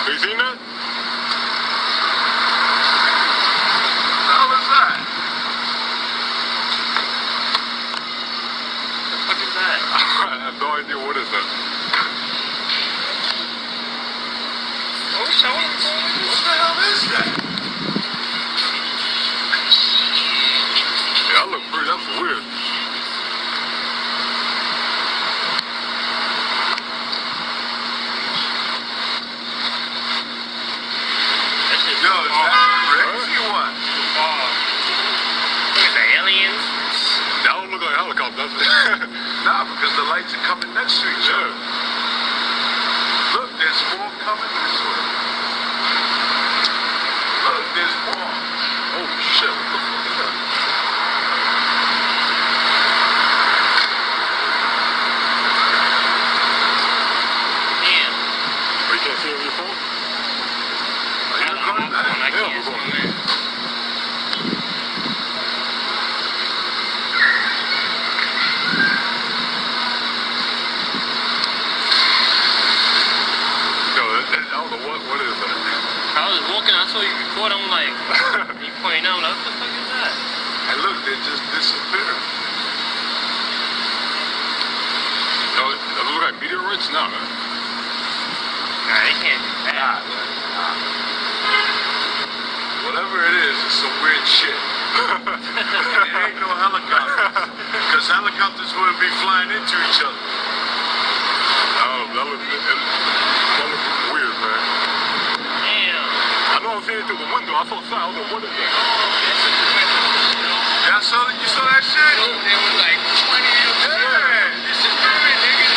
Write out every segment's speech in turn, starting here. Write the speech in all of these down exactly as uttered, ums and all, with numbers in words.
Have you seen that? What the hell is that? What the fuck is that? I have no idea what is that. Oh, show him. What the hell is that? Yeah, I look pretty. That's weird. Yo, is that crazy or what? Oh. Look at the aliens. That don't look like helicopters. Nah, because the lights are coming next to each other. Look, there's more coming this way. Look, there's more. Oh shit, what the fuck is that? Damn. Oh, you can't see it on your phone? Are you recording that? I Yeah, can't we're going. see, man. Yo, that, that, I don't know what, what is that? I was walking, I saw you record, I'm like, you pointing out, what the fuck is that? And look, they just disappeared. Yo, does it look like meteorites? No, man. Nah, they can't do that. Nah, nah. Whatever it is, it's some weird shit. It ain't no helicopters. Because helicopters wouldn't be flying into each other. Oh, that looks, it, it, that looks weird, man. Damn. I know I'm seeing it through the window. I saw something. I don't know what is that. Oh, that's a good one. Y'all saw that? You saw that shit? There was like twenty of them. Yeah. This is good, nigga.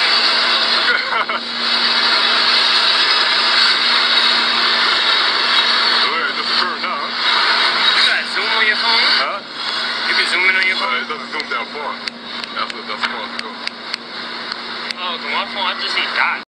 Huh? You can zoom in on your Uh, phone? it doesn't zoom that far. That's, that's far to go. Oh, 'cause my phone, I just see dots.